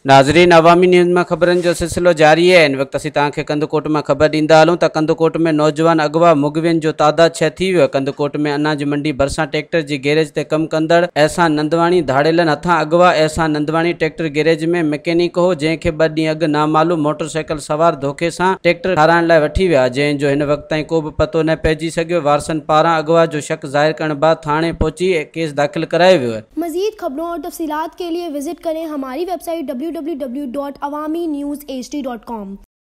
नाज़रीन, अवामी न्यूज़ में खबरन जो सिलसिलो जारी है। इन वक्त असीं तव्हांखे कंदकोट में खबर ॾींदा हलूं त कंदकोट में नौजवान अगवा मग़विन जो तादाद 6 थी वियो। कंदकोट में अनाज मंडी भरिसां ट्रैक्टर जी गैरेज ते कम कंदड़ एहसान नंदवाणी धाड़ेलन हथां अगवा। एहसान नंदवाणी ट्रैक्टर गैरेज में मैकेनिक हो, जंहिंखे 2 ॾींहं अॻु नामालूम मोटरसाइकिल सवार धोखे सां ट्रैक्टर ठाराइण लाइ वठी विया, जंहिंजो हिन वक़्त ताईं को बि पतो न पइजी सघियो। वारसनि पारां अगवा जो शक ज़ाहिर करण बाद थाणे पहुची केस दाख़िल करायो वियो है। मज़ीद खबरों और तफसीलात के लिए विजिट करें हमारी वेबसाइट www.awamiNewsHD.com।